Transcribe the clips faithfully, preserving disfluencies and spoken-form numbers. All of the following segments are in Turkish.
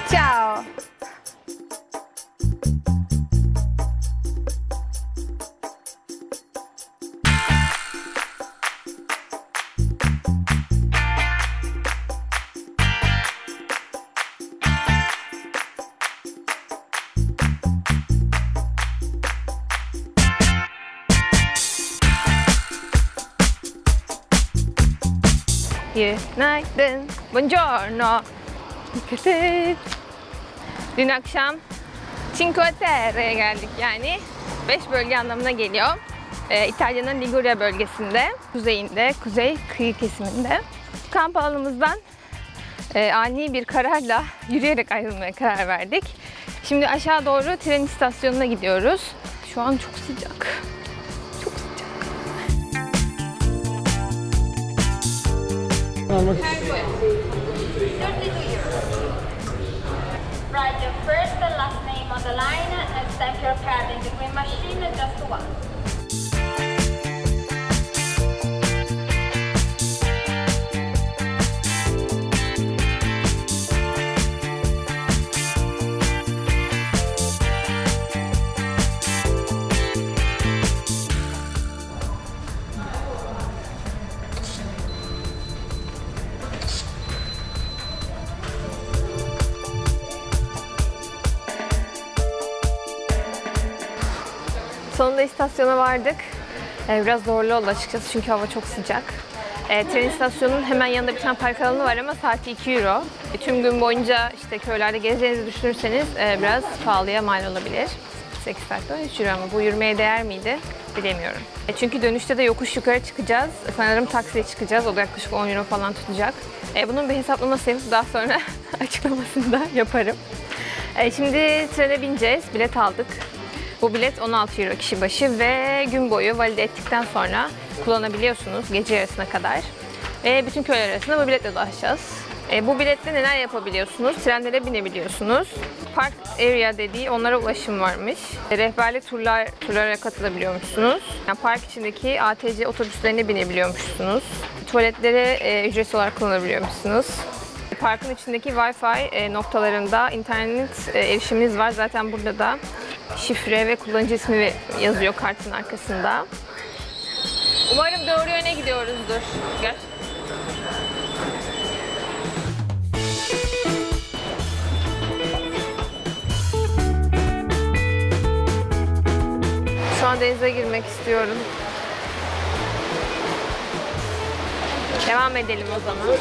Ciao. Günaydın. Buongiorno. Dikkat et. Dün akşam Cinque Terre'ye geldik, yani beş bölge anlamına geliyor. Ee, İtalya'nın Liguria bölgesinde, kuzeyinde, kuzey kıyı kesiminde. Kamp alanımızdan e, ani bir kararla yürüyerek ayrılmaya karar verdik. Şimdi aşağı doğru tren istasyonuna gidiyoruz. Şu an çok sıcak. Çok sıcak. Write your first and last name on the line and stamp your card in the green machine just once. Sonunda istasyona vardık. Ee, biraz zorlu oldu açıkçası çünkü hava çok sıcak. Ee, tren istasyonunun hemen yanında bir tane park alanı var ama saati iki euro. E, tüm gün boyunca işte köylerde gezeceğinizi düşünürseniz e, biraz pahalıya mal olabilir. sekiz saatte üç euro ama bu yürümeye değer miydi bilemiyorum. E, çünkü dönüşte de yokuş yukarı çıkacağız. Sanırım taksiye çıkacağız. O da yaklaşık on euro falan tutacak. E, bunun bir hesaplaması yapıp daha sonra açıklamasını da yaparım. E, şimdi trene bineceğiz. Bilet aldık. Bu bilet on altı euro kişi başı ve gün boyu valide ettikten sonra kullanabiliyorsunuz gece yarısına kadar. Ve bütün köyler arasında bu biletle dolaşacağız. E, bu biletle neler yapabiliyorsunuz? Trenlere binebiliyorsunuz. Park area dediği onlara ulaşım varmış. E, rehberli turlar, turlara katılabiliyormuşsunuz. Yani park içindeki A T C otobüslerine binebiliyormuşsunuz. Tuvaletlere e, ücretsiz olarak kullanabiliyormuşsunuz. Parkın içindeki Wi-Fi e, noktalarında internet e, erişiminiz var. Zaten burada da şifre ve kullanıcı ismi yazıyor kartın arkasında. Umarım doğru yöne gidiyoruzdur. Gel. Şu an denize girmek istiyorum. Devam edelim o zaman.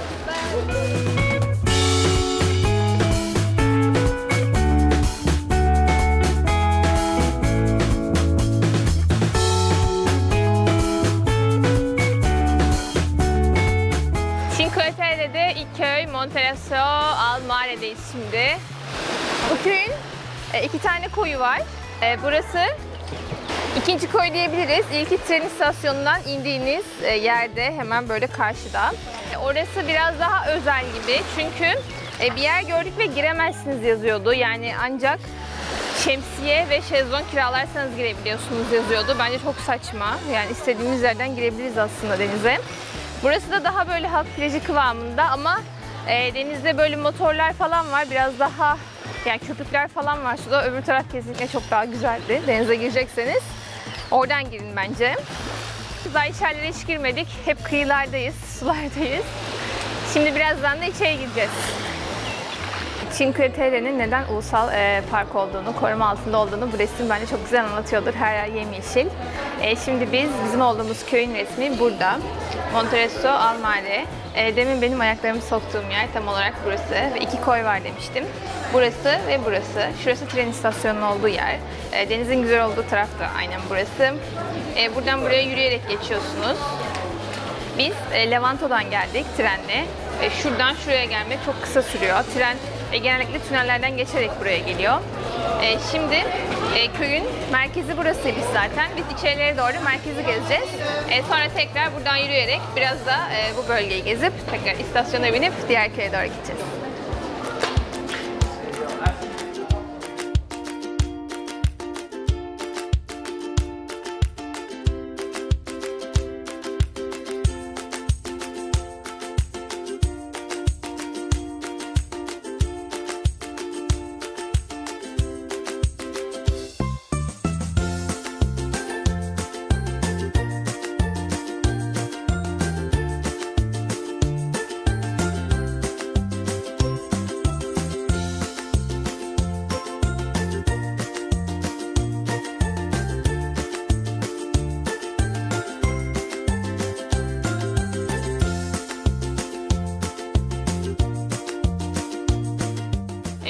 Cinque Terre'de ilk köy Monterosso al Mare'deyiz şimdi. Bu köyün iki tane koyu var. Burası ikinci koy diyebiliriz. İlk tren istasyonundan indiğiniz yerde hemen böyle karşıda. Orası biraz daha özel gibi çünkü bir yer gördük ve giremezsiniz yazıyordu. Yani ancak şemsiye ve şezlong kiralarsanız girebiliyorsunuz yazıyordu. Bence çok saçma. Yani istediğimiz yerden girebiliriz aslında denize. Burası da daha böyle halk plajı kıvamında ama e, denizde böyle motorlar falan var. Biraz daha yani köpükler falan var suda. Öbür taraf kesinlikle çok daha güzeldi. Denize girecekseniz oradan girin bence. Daha içerilere hiç girmedik. Hep kıyılardayız, sulardayız. Şimdi birazdan da içeri gireceğiz. Cinque Terre'nin neden ulusal e, park olduğunu, koruma altında olduğunu bu resim bence çok güzel anlatıyordur. Her yer yemyeşil. E, şimdi biz, bizim olduğumuz köyün resmi burada. Monterosso al Mare. E, demin benim ayaklarımı soktuğum yer tam olarak burası. Ve iki koy var demiştim. Burası ve burası. Şurası tren istasyonunun olduğu yer. E, denizin güzel olduğu taraf da aynen burası. E, buradan buraya yürüyerek geçiyorsunuz. Biz e, Levanto'dan geldik trenle. E, şuradan şuraya gelmek çok kısa sürüyor. Tren e, genellikle tünellerden geçerek buraya geliyor. E, şimdi e, köyün merkezi burasıymış zaten. Biz içerilere doğru merkezi gezeceğiz. E, sonra tekrar buradan yürüyerek biraz da e, bu bölgeyi gezip tekrar istasyona binip diğer köye doğru gideceğiz.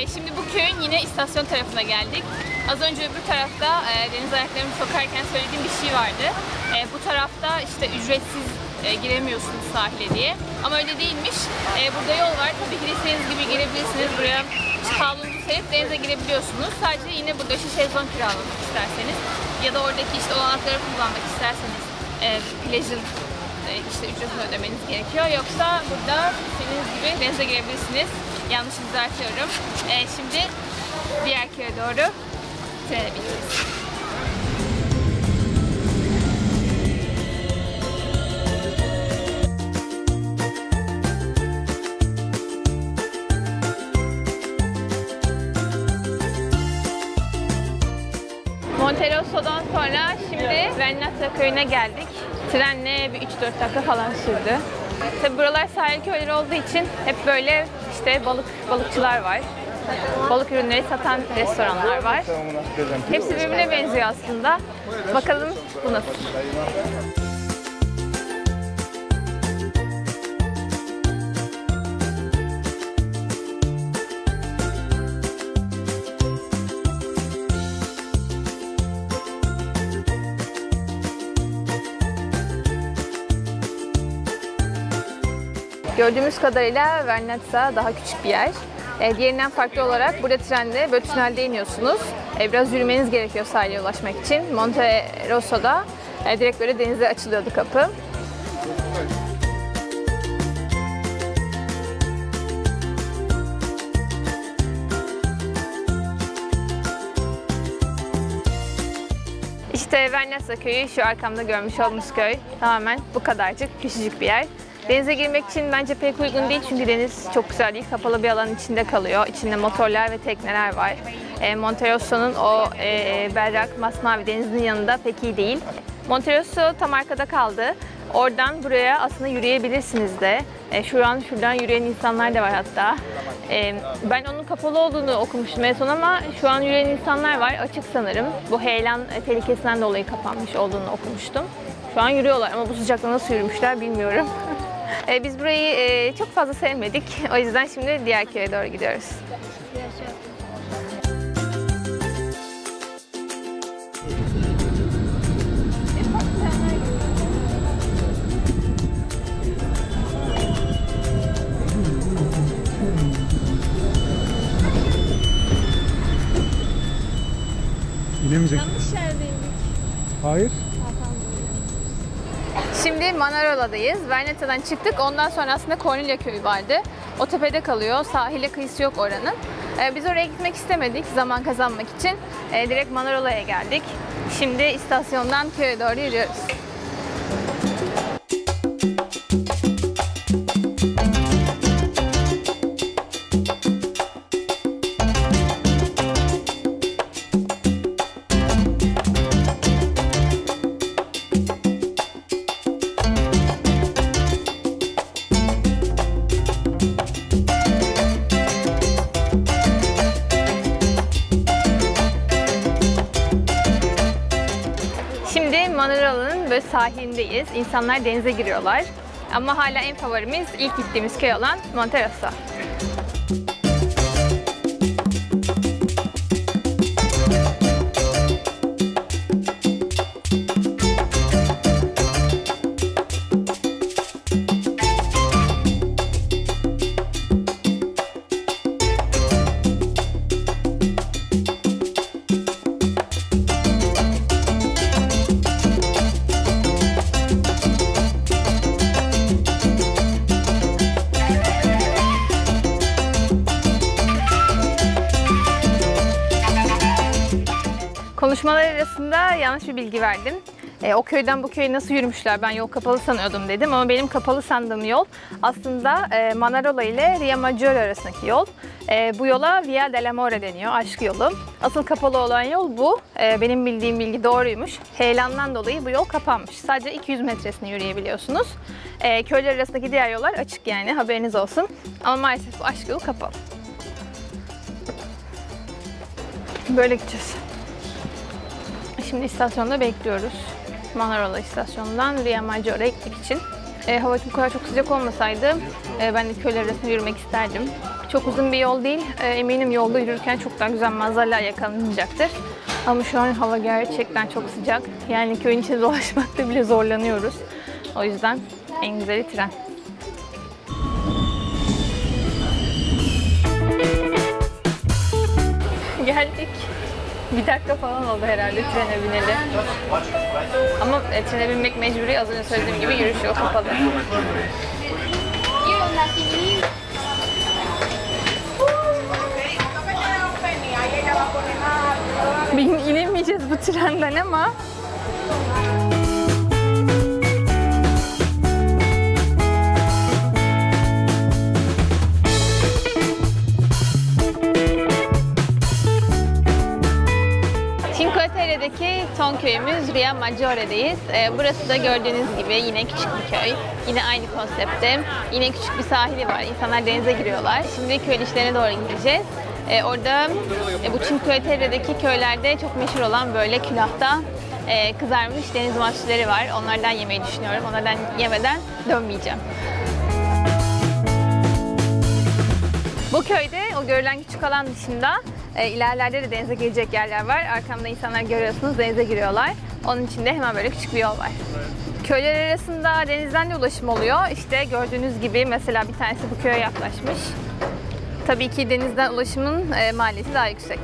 şimdi bu köyün yine istasyon tarafına geldik. Az önce öbür tarafta e, deniz ayaklarımı sokarken söylediğim bir şey vardı. E, bu tarafta işte ücretsiz e, giremiyorsunuz sahile diye. Ama öyle değilmiş. E, burada yol var. Tabii ki de istediğiniz gibi girebilirsiniz. Buraya havlunuzu serip denize girebiliyorsunuz. Sadece yine burada işte şezlong kiralamak isterseniz ya da oradaki işte olanakları kullanmak isterseniz e, plajın e, işte ücretini ödemeniz gerekiyor. Yoksa burada istediğiniz gibi denize girebilirsiniz. Yanlış düzeltiyorum. E, şimdi diğer köye doğru trene bineceğiz. Monterosso'dan sonra şimdi Vernazza köyüne geldik. Trenle bir üç dört dakika falan sürdü. Tabi buralar sahil köyleri olduğu için hep böyle işte balık balıkçılar var. Balık ürünleri satan restoranlar var. Hepsi birbirine benziyor aslında. Bakalım bu nasıl? Gördüğümüz kadarıyla Vernazza daha küçük bir yer. E, diğerinden farklı olarak burada trende böyle tünelde iniyorsunuz. E, biraz yürümeniz gerekiyor sahile ulaşmak için. Monterosso'da e, direkt böyle denize açılıyordu kapı. İşte Vernazza köyü, şu arkamda görmüş olduğunuz köy. Tamamen bu kadarcık, küçücük bir yer. Denize girmek için bence pek uygun değil çünkü deniz çok güzel değil. Kapalı bir alanın içinde kalıyor. İçinde motorlar ve tekneler var. E, Monterosso'nun o e, berrak, masmavi denizinin yanında pek iyi değil. Monterosso tam arkada kaldı. Oradan buraya aslında yürüyebilirsiniz de. E, şu an şuradan yürüyen insanlar da var hatta. E, ben onun kapalı olduğunu okumuştum en son ama şu an yürüyen insanlar var. Açık sanırım. Bu heyelan tehlikesinden dolayı kapanmış olduğunu okumuştum. Şu an yürüyorlar ama bu sıcakta nasıl yürümüşler bilmiyorum. e, biz burayı e, çok fazla sevmedik. O yüzden şimdi diğer köye doğru gidiyoruz. İnemeyecek. Yanlış yerdeydik. Hayır. Şimdi Manarola'dayız. Vernazza'dan çıktık. Ondan sonra aslında Corniglia köyü vardı. O tepede kalıyor. Sahile kıyısı yok oranın. Ee, biz oraya gitmek istemedik zaman kazanmak için. Ee, direkt Manarola'ya geldik. Şimdi istasyondan köye doğru yürüyoruz. Manarola'nın böyle sahilindeyiz. İnsanlar denize giriyorlar. Ama hala en favorimiz ilk gittiğimiz köy olan Monterosso. Konuşmalar arasında yanlış bir bilgi verdim. E, o köyden bu köye nasıl yürümüşler, ben yol kapalı sanıyordum dedim ama benim kapalı sandığım yol aslında e, Manarola ile Riomaggiore arasındaki yol. E, bu yola Via dell'Amore deniyor, aşk yolu. Asıl kapalı olan yol bu. E, benim bildiğim bilgi doğruymuş. Heyelandan dolayı bu yol kapanmış. Sadece iki yüz metresini yürüyebiliyorsunuz. E, köyler arasındaki diğer yollar açık, yani haberiniz olsun. Ama maalesef bu aşk yolu kapalı. Böyle gideceğiz. Şimdi istasyonda bekliyoruz. Manarola istasyonundan Riomaggiore gitmek için. E, hava bu kadar çok sıcak olmasaydı e, ben de köyler arasında yürümek isterdim. Çok uzun bir yol değil. E, eminim yolda yürürken çok daha güzel manzaralar yakalanacaktır. Ama şu an hava gerçekten çok sıcak. Yani köyün içinde dolaşmakta bile zorlanıyoruz. O yüzden en güzeli tren. Geldik. Bir dakika falan oldu herhalde trene bineli. Ama e, trene binmek mecburi. Az önce söylediğim gibi yürüyüş yolu kapalı. Bin inemeyeceğiz bu trenden ama. Cinque Terre'deki son köyümüz Ria Maggiore'deyiz. Burası da gördüğünüz gibi yine küçük bir köy. Yine aynı konsepte. Yine küçük bir sahili var. İnsanlar denize giriyorlar. Şimdi köy işlerine doğru gideceğiz. Ee, orada e, bu Cinque Terre'deki köylerde çok meşhur olan böyle külahta e, kızarmış deniz mahsulleri var. Onlardan yemeyi düşünüyorum. Onlardan yemeden dönmeyeceğim. Bu köyde o görülen küçük alan dışında e, ilerlerde de denize girecek yerler var. Arkamda insanlar görüyorsunuz denize giriyorlar. Onun için de hemen böyle küçük bir yol var. Köyler arasında denizden de ulaşım oluyor. İşte gördüğünüz gibi mesela bir tanesi bu köye yaklaşmış. Tabii ki denizden ulaşımın e, maliyeti daha yüksek.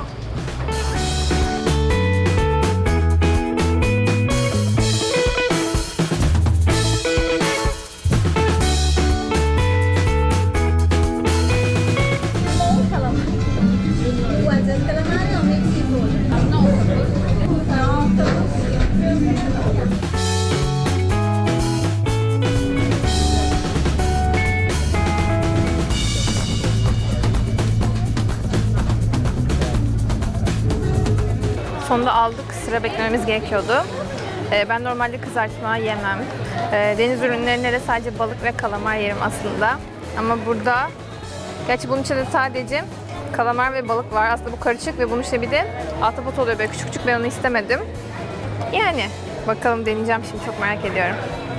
Sonunda aldık. Sıra beklememiz gerekiyordu. Ee, ben normalde kızartma yemem. Ee, deniz ürünlerinde de sadece balık ve kalamar yerim aslında. Ama burada, gerçi bunun içinde sadece kalamar ve balık var. Aslında bu karışık ve bunun içinde bir de ahtapot oluyor böyle küçük küçük. Ben onu istemedim. Yani bakalım, deneyeceğim şimdi, çok merak ediyorum.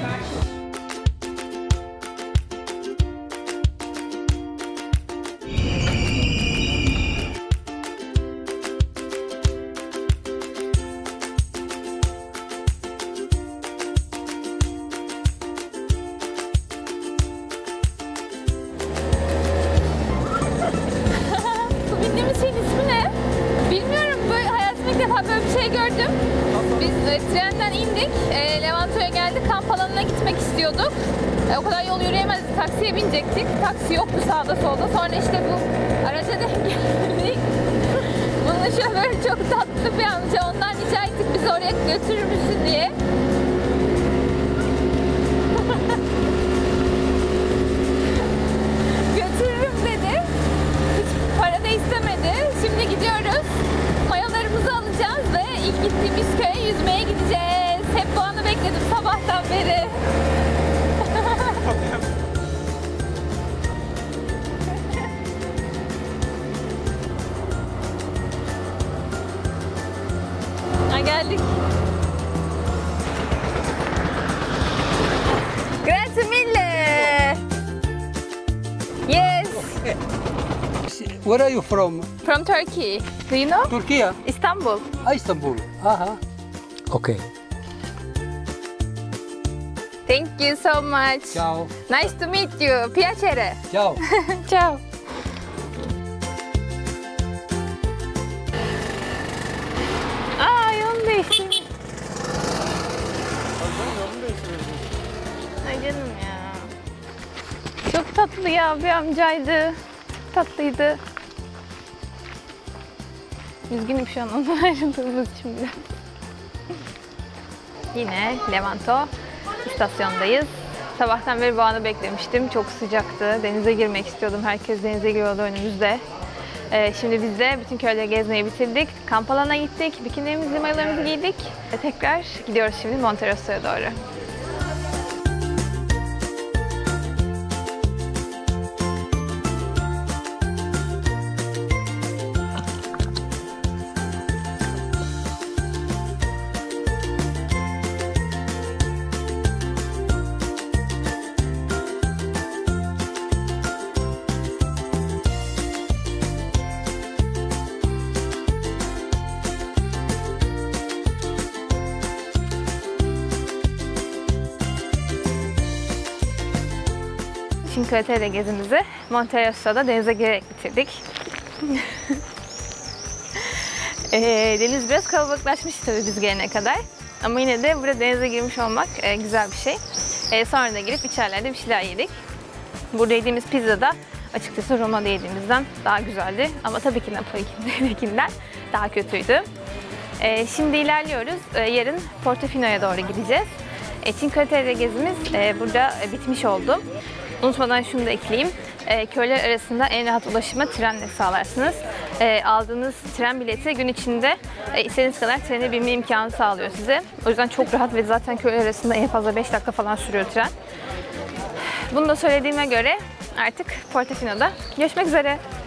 Trenden indik, e, Levanto'ya geldik, kamp alanına gitmek istiyorduk. E, o kadar yol yürüyemezdik, taksiye binecektik. Taksi yoktu sağda solda. Sonra işte bu araca denk geldik. Bunun şoförü çok tatlı bir amca. Ondan rica ettik bizi oraya götürür müsün diye. Götürürüm dedi. Hiç para da istemedi. Şimdi gidiyoruz. Mayolarımızı alacağız ve ilk gittiğimiz köye yüzmeye gideceğiz. Hep bu anı bekledim sabahtan beri. Ha, geldik. Grazie mille. Yes. Where are you from? From Turkey. Do you know? Turkey? Istanbul. Ah, Istanbul. Aha. Okay. Thank you so much. Ciao. Nice to meet you. Piacere. Ciao. Ciao. Aa, yolunu değiştirdim. Ay canım ya. Çok tatlı ya, bir amcaydı. Tatlıydı. Üzgünüm şu an ondan ayrıldığımız için biraz. Yine Levanto istasyondayız. Sabahtan beri bu anı beklemiştim. Çok sıcaktı. Denize girmek istiyordum. Herkes denize giriyordu önümüzde. Ee, şimdi biz de bütün köyleri gezmeyi bitirdik. Kamp alanına gittik. Bikinilerimizi, mayolarımızı giydik. Ve tekrar gidiyoruz şimdi Monterosso'ya doğru. Cinque Terre gezimizi Monte Rosso'da denize girerek bitirdik. e, deniz biraz kalabalıklaşmıştı tabii biz gelene kadar. Ama yine de burada denize girmiş olmak e, güzel bir şey. E, sonra da girip içerilerde bir şeyler yedik. Burada yediğimiz pizza da açıkçası Roma'da yediğimizden daha güzeldi. Ama tabii ki Napoli'dekinden daha kötüydü. E, şimdi ilerliyoruz. E, yarın Portofino'ya doğru gideceğiz. E, Cinque Terre gezimiz e, burada e, bitmiş oldu. Unutmadan şunu da ekleyeyim. E, köyler arasında en rahat ulaşıma trenle sağlarsınız. E, aldığınız tren bileti gün içinde e, istediğiniz kadar trene binme imkanı sağlıyor size. O yüzden çok rahat ve zaten köyler arasında en fazla beş dakika falan sürüyor tren. Bunu da söylediğime göre artık Portofino'da görüşmek üzere.